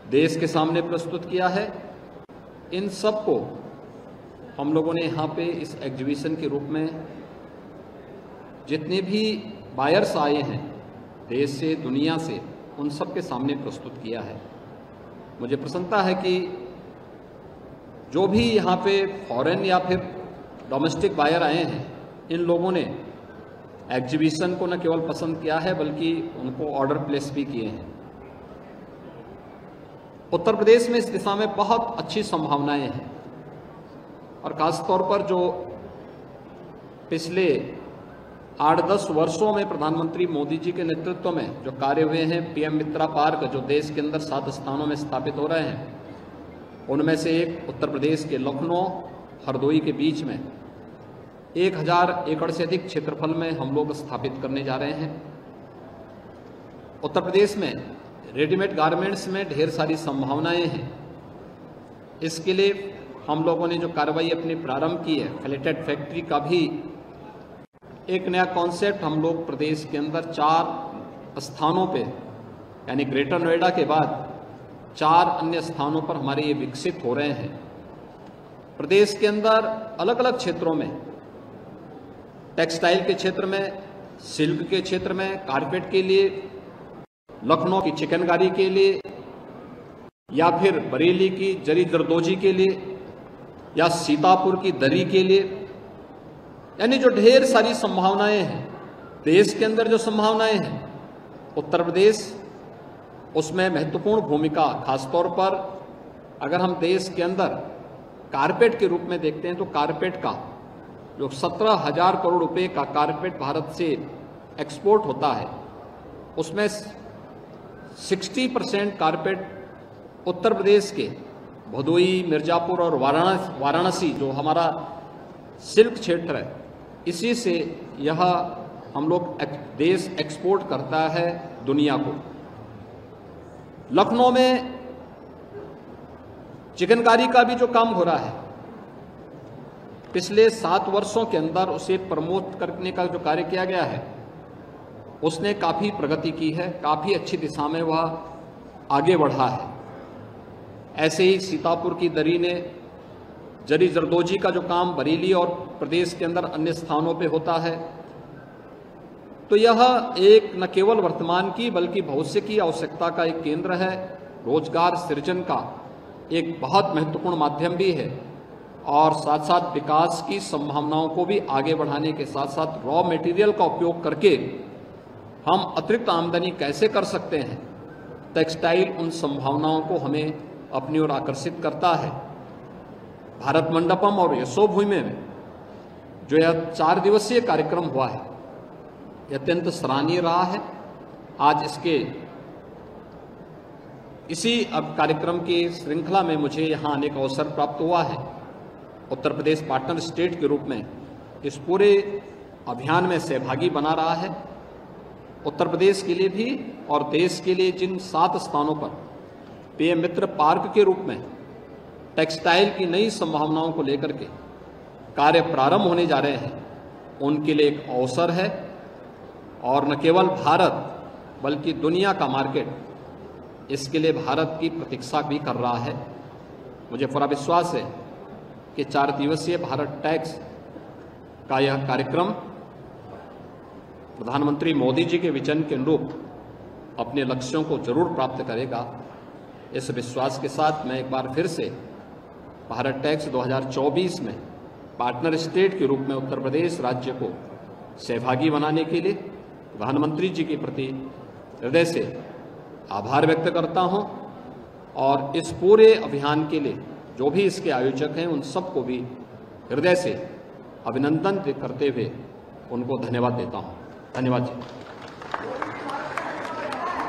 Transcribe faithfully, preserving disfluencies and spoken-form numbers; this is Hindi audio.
देश के सामने प्रस्तुत किया है। इन सब को हम लोगों ने यहाँ पे इस एग्जीबिशन के रूप में जितने भी बायर्स आए हैं देश से, दुनिया से, उन सब के सामने प्रस्तुत किया है। मुझे प्रसन्नता है कि जो भी यहाँ पे फॉरेन या फिर डोमेस्टिक बायर आए हैं, इन लोगों ने एग्जीबिशन को न केवल पसंद किया है बल्कि उनको ऑर्डर प्लेस भी किए हैं। उत्तर प्रदेश में इस दिशा में बहुत अच्छी संभावनाएं हैं और खासतौर पर जो पिछले आठ दस वर्षों में प्रधानमंत्री मोदी जी के नेतृत्व में जो कार्य हुए हैं, पीएम मित्रा पार्क जो देश के अंदर सात स्थानों में स्थापित हो रहे हैं, उनमें से एक उत्तर प्रदेश के लखनऊ हरदोई के बीच में एक हजार एकड़ से अधिक क्षेत्रफल में हम लोग स्थापित करने जा रहे हैं। उत्तर प्रदेश में रेडीमेड गारमेंट्स में ढेर सारी संभावनाएं हैं। इसके लिए हम लोगों ने जो कार्रवाई अपनी प्रारंभ की है, फ्लेटेड फैक्ट्री का भी एक नया कॉन्सेप्ट हम लोग प्रदेश के अंदर चार स्थानों पे, यानी ग्रेटर नोएडा के बाद चार अन्य स्थानों पर हमारे ये विकसित हो रहे हैं। प्रदेश के अंदर अलग अलग क्षेत्रों में, टेक्सटाइल के क्षेत्र में, सिल्क के क्षेत्र में, कारपेट के लिए, लखनऊ की चिकनकारी के लिए, या फिर बरेली की जरी जरदोजी के लिए, या सीतापुर की दरी के लिए, यानी जो ढेर सारी संभावनाएं हैं देश के अंदर, जो संभावनाएं हैं उत्तर प्रदेश उसमें महत्वपूर्ण भूमिका, खासतौर पर अगर हम देश के अंदर कारपेट के रूप में देखते हैं तो कारपेट का जो सत्रह हजार करोड़ रुपए का कारपेट भारत से एक्सपोर्ट होता है, उसमें साठ परसेंट कारपेट उत्तर प्रदेश के भदोई, मिर्जापुर और वाराणसी वाराणसी जो हमारा सिल्क क्षेत्र है, इसी से यह हम लोग देश एक्सपोर्ट करता है दुनिया को। लखनऊ में चिकनकारी का भी जो काम हो रहा है, पिछले सात वर्षों के अंदर उसे प्रमोट करने का जो कार्य किया गया है, उसने काफ़ी प्रगति की है, काफ़ी अच्छी दिशा में वह आगे बढ़ा है। ऐसे ही सीतापुर की दरी ने जरी जरदोजी का जो काम बरेली और प्रदेश के अंदर अन्य स्थानों पे होता है, तो यह एक न केवल वर्तमान की बल्कि भविष्य की आवश्यकता का एक केंद्र है, रोजगार सृजन का एक बहुत महत्वपूर्ण माध्यम भी है, और साथ साथ विकास की संभावनाओं को भी आगे बढ़ाने के साथ साथ रॉ मटेरियल का उपयोग करके हम अतिरिक्त आमदनी कैसे कर सकते हैं, टेक्सटाइल उन संभावनाओं को हमें अपनी ओर आकर्षित करता है। भारत मंडपम और यशोभूमि में जो यह चार दिवसीय कार्यक्रम हुआ है, यह अत्यंत सराहनीय रहा है। आज इसके इसी अब कार्यक्रम की श्रृंखला में मुझे यहाँ आने का अवसर प्राप्त हुआ है। उत्तर प्रदेश पार्टनर स्टेट के रूप में इस पूरे अभियान में सहभागी बना रहा है। उत्तर प्रदेश के लिए भी और देश के लिए जिन सात स्थानों पर पीएम मित्र पार्क के रूप में टेक्सटाइल की नई संभावनाओं को लेकर के कार्य प्रारंभ होने जा रहे हैं, उनके लिए एक अवसर है। और न केवल भारत बल्कि दुनिया का मार्केट इसके लिए भारत की प्रतीक्षा भी कर रहा है। मुझे पूरा विश्वास है कि चार दिवसीय भारत टैक्स का यह कार्यक्रम प्रधानमंत्री मोदी जी के विजन के अनुरूप अपने लक्ष्यों को जरूर प्राप्त करेगा। इस विश्वास के साथ मैं एक बार फिर से भारत टैक्स दो हज़ार चौबीस में पार्टनर स्टेट के रूप में उत्तर प्रदेश राज्य को सहभागी बनाने के लिए प्रधानमंत्री जी के प्रति हृदय से आभार व्यक्त करता हूं, और इस पूरे अभियान के लिए जो भी इसके आयोजक हैं उन सबको भी हृदय से अभिनंदन करते हुए उनको धन्यवाद देता हूं। धन्यवाद जी।